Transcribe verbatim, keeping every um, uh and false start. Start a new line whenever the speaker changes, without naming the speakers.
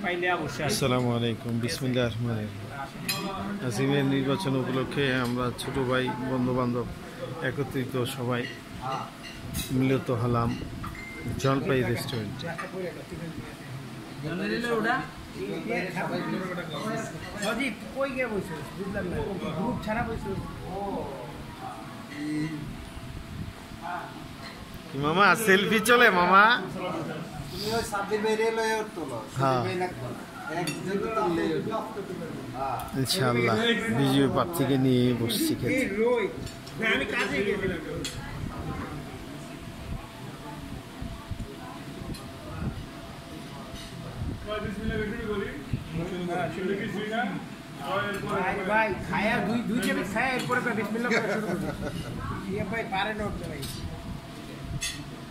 আসসালামু আলাইকুম, বিসমিল্লাহির রহমানির রহিম। আজিমের নির্বাচন উপলক্ষে আমরা ছোট ভাই বন্ধু বান্ধব একত্রিত সবাই মিলিত হলাম জলপাই রেস্টুরেন্টে। মামা সেলফি চলে মামা? ইনশাআল্লাহ বিজয় প্রার্থীকে নিয়ে বসছি খেতে।
ভাই খায়া দুই দুই কেজি খায়া এরপরে বিসমিল্লাহ করে শুরু করব। ভাই পারে না ভাই।